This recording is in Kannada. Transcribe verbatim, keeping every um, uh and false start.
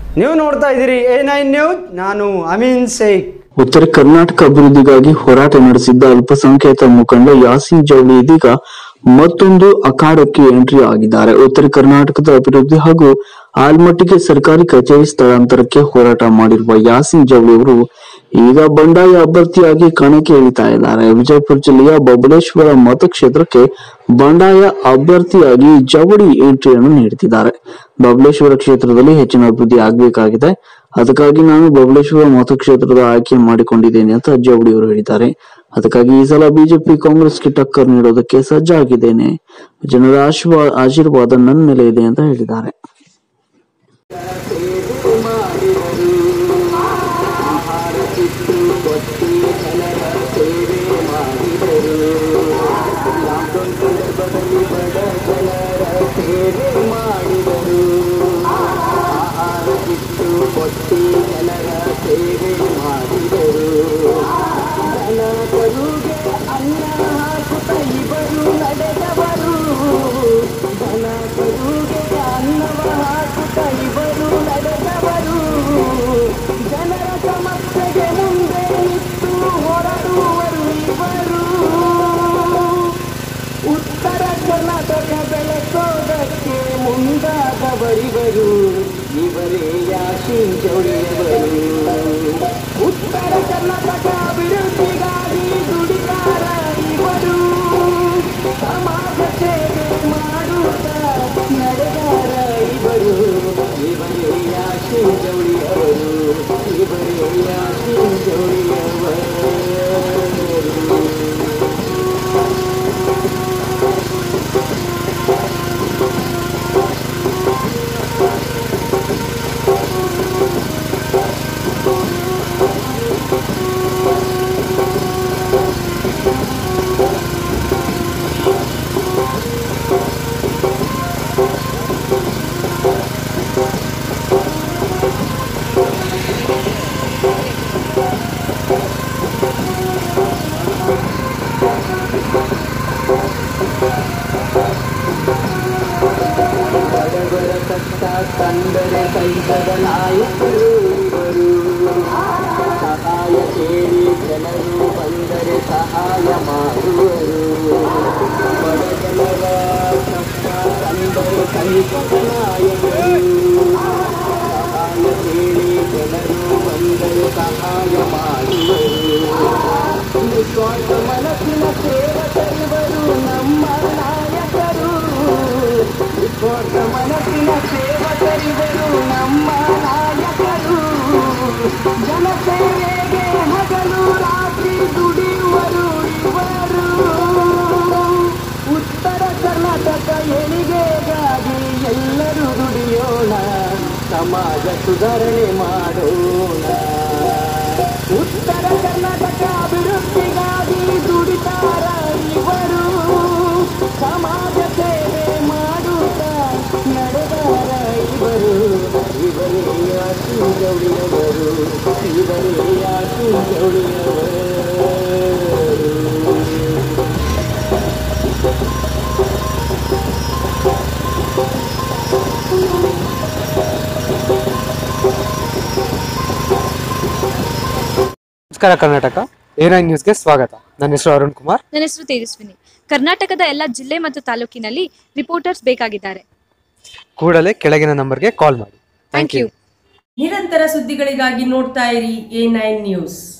ನೀವು ನೋಡ್ತಾ ಇದ್ದೀರಿ ಎ ನೈನ್ ನ್ಯೂಸ್. ನಾನು ಅಮೀನ್ ಶೇಖ್. ಉತ್ತರ ಕರ್ನಾಟಕ ಅಭಿವೃದ್ಧಿಗಾಗಿ ಹೋರಾಟ ನಡೆಸಿದ್ದ ಅಲ್ಪಸಂಖ್ಯಾತ ಮುಖಂಡ ಯಾಸೀನ್ ಜವಳಿ ಇದೀಗ ಮತ್ತೊಂದು ಅಖಾಡಕ್ಕೆ ಎಂಟ್ರಿ ಆಗಿದ್ದಾರೆ. ಉತ್ತರ ಕರ್ನಾಟಕದ ಅಭಿವೃದ್ಧಿ ಹಾಗೂ ಆಲ್ಮಟ್ಟಿಗೆ ಸರ್ಕಾರಿ ಕಚೇರಿ ಸ್ಥಳಾಂತರಕ್ಕೆ ಹೋರಾಟ ಮಾಡಿರುವ ಯಾಸೀನ್ ಜವಳಿ ಅವರು ಈಗ ಬಂಡಾಯ ಅಭ್ಯರ್ಥಿಯಾಗಿ ಕಣಕ್ಕೆ ಇಳಿತಾ ಇದ್ದಾರೆ. ವಿಜಯಪುರ ಜಿಲ್ಲೆಯ ಬಬಲೇಶ್ವರ ಮತಕ್ಷೇತ್ರಕ್ಕೆ ಬಂಡಾಯ ಅಭ್ಯರ್ಥಿಯಾಗಿ ಜವಳಿ ಎಂಟ್ರಿಯನ್ನು ನೀಡುತ್ತಿದ್ದಾರೆ. ಬಬಲೇಶ್ವರ ಕ್ಷೇತ್ರದಲ್ಲಿ ಹೆಚ್ಚಿನ ಅಭಿವೃದ್ಧಿ ಆಗಬೇಕಾಗಿದೆ, ಅದಕ್ಕಾಗಿ ನಾನು ಬಬಲೇಶ್ವರ ಮತಕ್ಷೇತ್ರದ ಆಯ್ಕೆ ಮಾಡಿಕೊಂಡಿದ್ದೇನೆ ಅಂತ ಜವಳಿ ಅವರು ಹೇಳಿದ್ದಾರೆ. ಅದಕ್ಕಾಗಿ ಈ ಸಲ ಬಿಜೆಪಿ ಕಾಂಗ್ರೆಸ್ಗೆ ಟಕ್ಕರ್ ನೀಡೋದಕ್ಕೆ ಸಜ್ಜಾಗಿದ್ದೇನೆ, ಜನರ ಆಶೀರ್ವಾದ ಆಶೀರ್ವಾದ ನನ್ನ ಮೇಲೆ ಇದೆ ಅಂತ ಹೇಳಿದ್ದಾರೆ. ಮುಂದಾದವರಿವರು ಇವರೇ ಯಾಸೀನ್ ಜವಳಿಯವರು. ಉತ್ತರ ಕರ್ನಾಟಕ ಅಭಿವೃದ್ಧಿಗಾಗಿ ದುಡಿದಾರ ಇವರು, ಸಮಾಜ ಸೇವೆ ಮಾಡುತ್ತಾ ನಡೆದಾರ ಇವರು. ಇವರೇ ಯಾಸೀನ್ ಜವಳಿಯವರು, ಇವರೇ ಯಾಸೀನ್ ಜವಳಿಯವರು. ಬಡವರ ಕಷ್ಟ ಕಂಡರೆ ಸೈತದ ನಾಯಕರು ಇವರು, ಸಹಾಯ ಕೇಳಿ ಜನರು ಬಂದರೆ ಸಹಾಯ ಮಾಡುವರು. ಬಡಜನರ ಕಷ್ಟ ಕಂಡರೆ ಸೈತದ ನಾಯಕರು, ಸಹಾಯ ಕೇಳಿ ಜನರು ಬಂದರೆ ಸಹಾಯ ಮಾಡುವರು. ನಿಸ್ವಾರ್ಥ ಮನಸ್ಸಿನ ಸೇವಕರಿವರು ನಮ್ಮ ನಾಯಕರು, ನಿಸ್ವಾರ್ಥ ಮನಸ್ಸಿನ ಸೇವಕರಿವರು ನಮ್ಮ ನಾಯಕರು. ಜನಸೇವೆಗೆ ಹಗಲು ರಾತ್ರಿ ದುಡಿಯುವರು ಇವರು. ಉತ್ತರ ಕರ್ನಾಟಕ ಏಳಿಗೆಗಾಗಿ ಎಲ್ಲರೂ ದುಡಿಯೋಣ, ಸಮಾಜ ಸುಧಾರಣೆ ಮಾಡೋಣ. ಉತ್ತರ ಕರ್ನಾಟಕ ಅಭಿವೃದ್ಧಿಗಾಗಿ ದುಡಿತಾರ ಇವರು, ಸಮಾಜ ಸೇವೆ ಮಾಡುತ್ತಾ ನಡೆದಾರ ಇವರು. ಇವರೇ ಯಾಸೀನ್ ಜವಳಿಯವರು, ಇವರೇ ಯಾಸೀನ್ ಜವಳಿಯವರು. ನಮಸ್ಕಾರ ಕರ್ನಾಟಕ ಎ ನೈನ್ ನ್ಯೂಸ್ಗೆ ಸ್ವಾಗತ. ನನ್ನ ಹೆಸರು ಅರುಣ್ ಕುಮಾರ್. ನನ್ನ ಹೆಸರು ತೇಜಸ್ವಿನಿ. ಕರ್ನಾಟಕದ ಎಲ್ಲ ಜಿಲ್ಲೆ ಮತ್ತು ತಾಲೂಕಿನಲ್ಲಿ ರಿಪೋರ್ಟರ್ಸ್ ಬೇಕಾಗಿದ್ದಾರೆ. ಕೂಡಲೇ ಕೆಳಗಿನ ನಂಬರ್ಗೆ ಕಾಲ್ ಮಾಡಿ. Thank you. ನಿರಂತರ ಸುದ್ದಿಗಳಿಗಾಗಿ ನೋಡ್ತಾ ಇರಿ ಎ ನೈನ್ ನ್ಯೂಸ್.